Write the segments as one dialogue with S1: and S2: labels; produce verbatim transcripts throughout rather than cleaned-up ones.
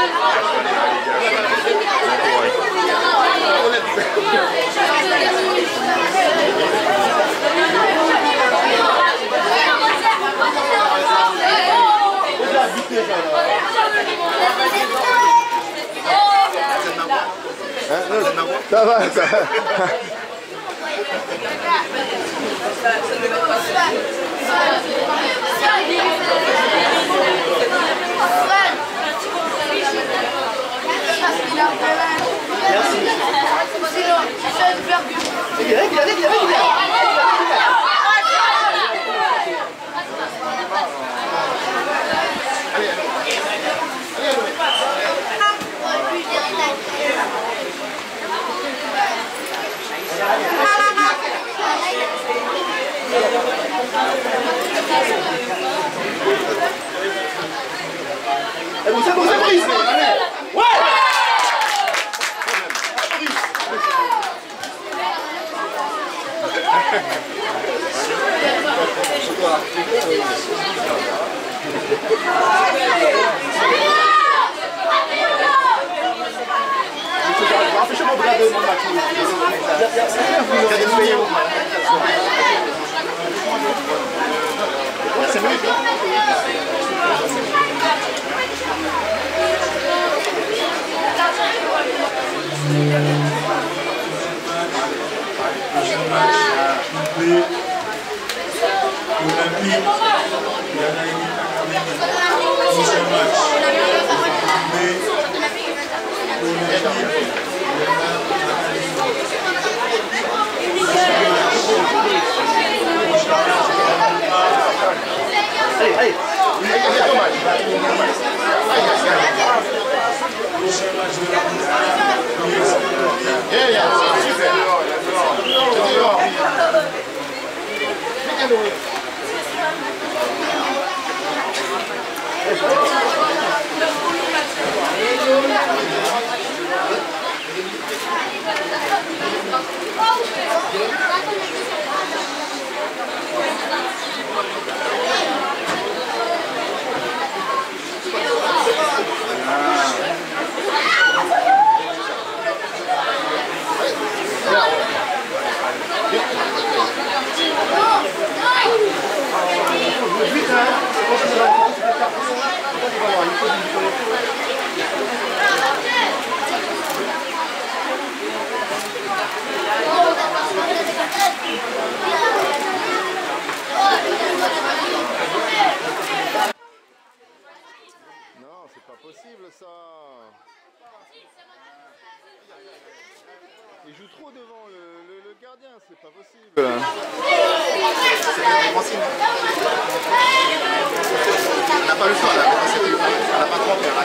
S1: Ça va, ça va.
S2: Merci. Il arrive, il arrive, il arrive, il arrive. C'est bon, c'est bon, c'est Brice. Ouais. Fais-moi regarder mon match. C'est mieux. Allez, allez.
S1: Non, c'est pas possible ça. Il joue trop devant le, le, le gardien, c'est pas possible. On
S2: n'a pas le choix là, on n'a pas trop peur.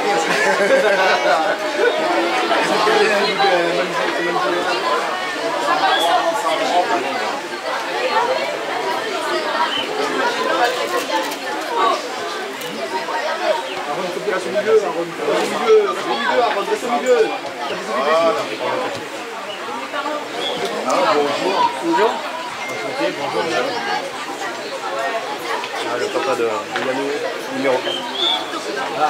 S2: Aaron, il faut qu'il reste au milieu, Aaron. Reste au milieu, reste au milieu, Aaron, reste au milieu. Ah, bonjour. Bonjour. Enchanté, bonjour. Ah, le papa de Yannou, numéro quatre. Ah.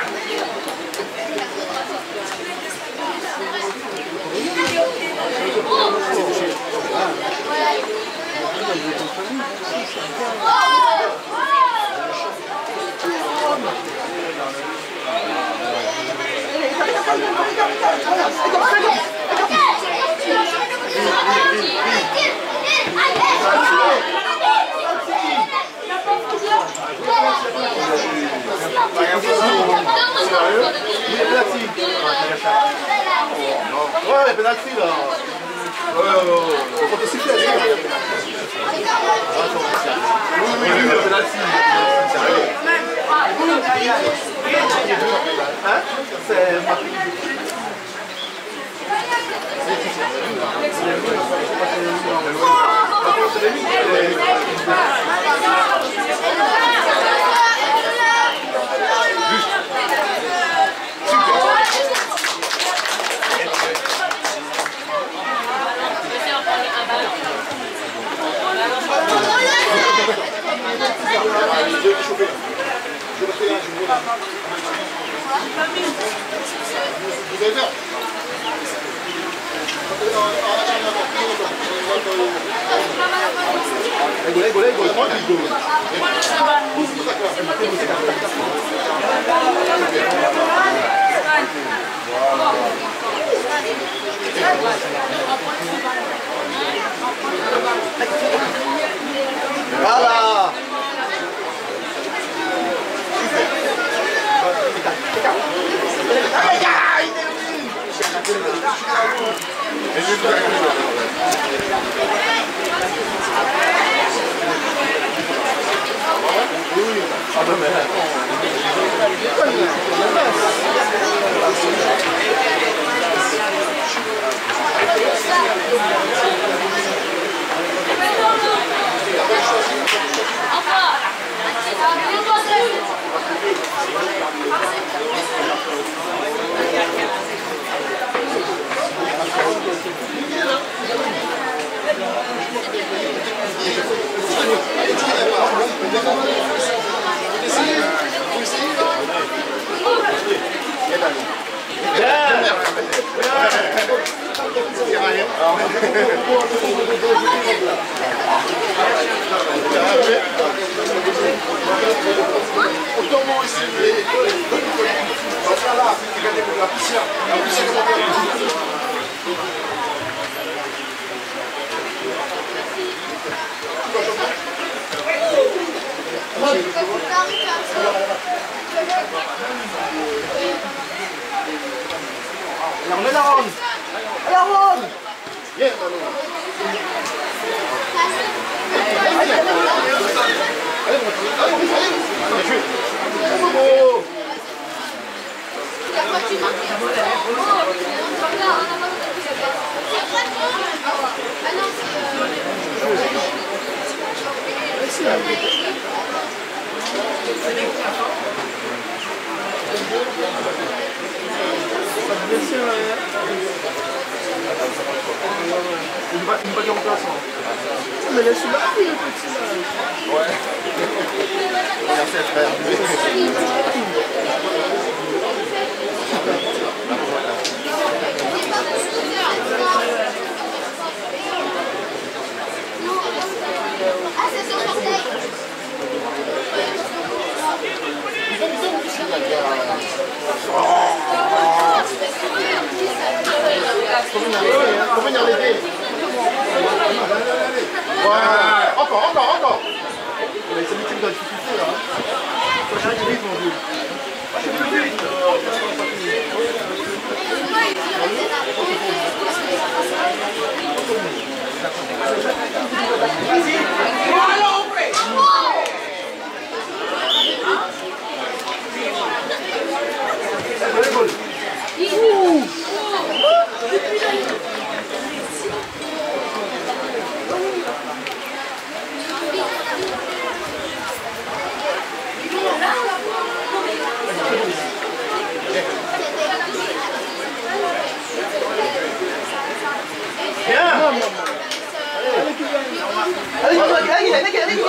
S2: Ouais, les pénalty là. Ouais, ouais, ouais. Faut te siffler. Oui, oui, oui, les pénalty. Hein? C'est Matoury. Je vais chauffer. Je vais faire un jour. Vous allez faire? Ego, ego, ego, ego. Voilà.
S3: Alors, on est la ronde. Allez, la ronde.
S2: Yeah,
S3: Il va dire en place. Mais laisse-le là, le petit là.
S2: Ouais. Merci frère.
S4: Ah, c'est sur Marseille.
S2: Faut venir l'aider. Ouais. Encore, encore, encore.
S3: Mais c'est lui qui me donne difficulté là. Faut que j'arrive vite mon vieux. Je suis plus vite. Vas-y. Allez, allez, allez, allez, allez, allez,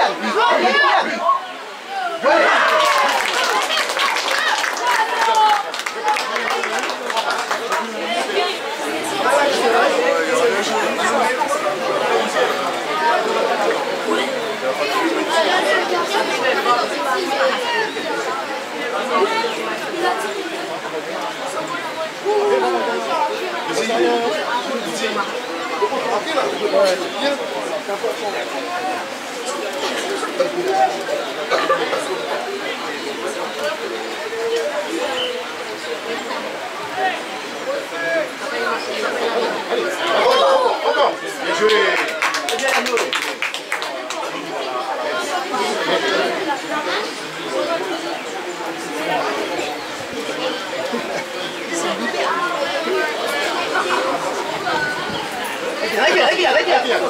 S2: Encore. Bien joué.
S3: Regarde, regarde, regarde.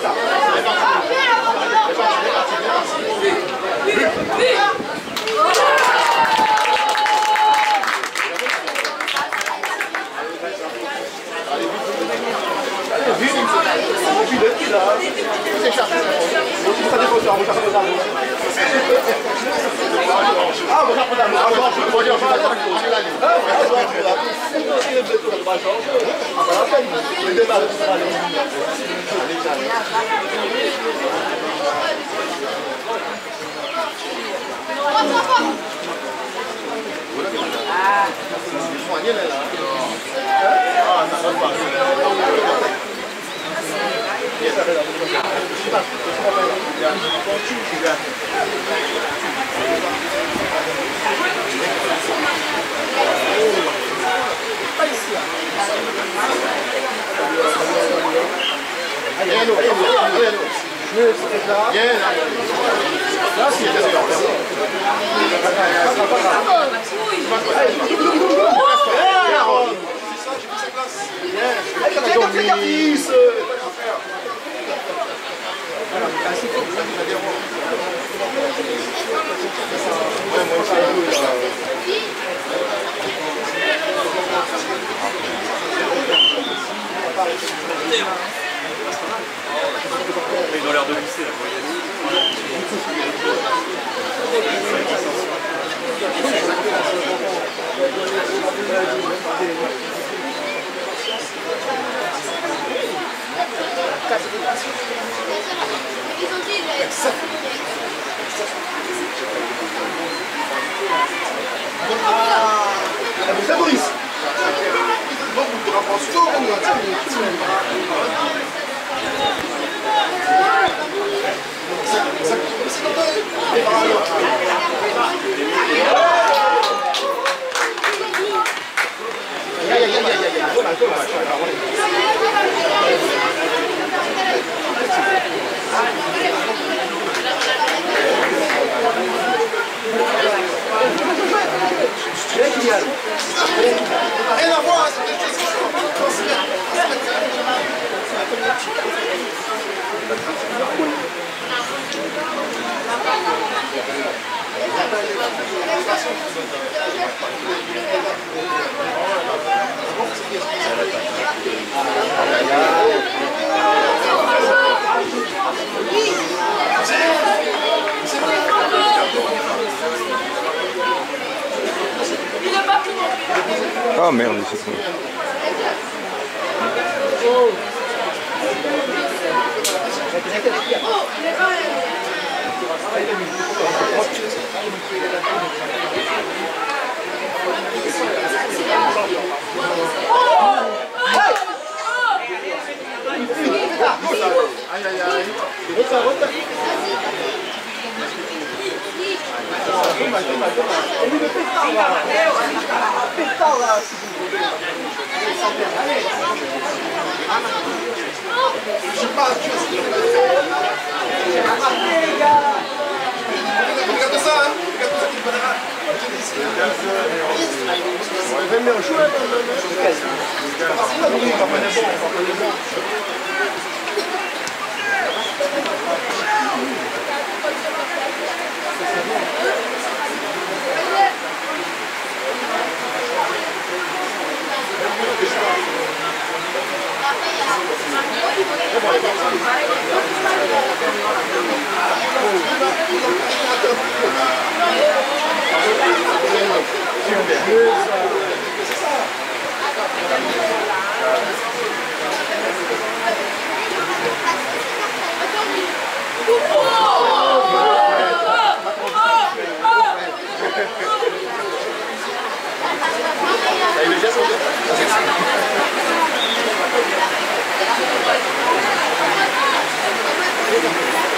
S3: Ah, on va faire bras change. Ah, pas la peine. Le débat, le débat, allez.
S2: Ah, ça va pas.
S3: Là, c'est
S5: ils ont l'air de glisser là.
S3: ça Boris.
S2: Rien à voir, c'est quelque chose
S1: Ah merde, c'est ça.
S2: Aïe aïe aïe. Je sais pas, tu regarde ça, hein. Regarde ça qui me donnera.
S3: On va mettre un chou là,
S2: Thank you.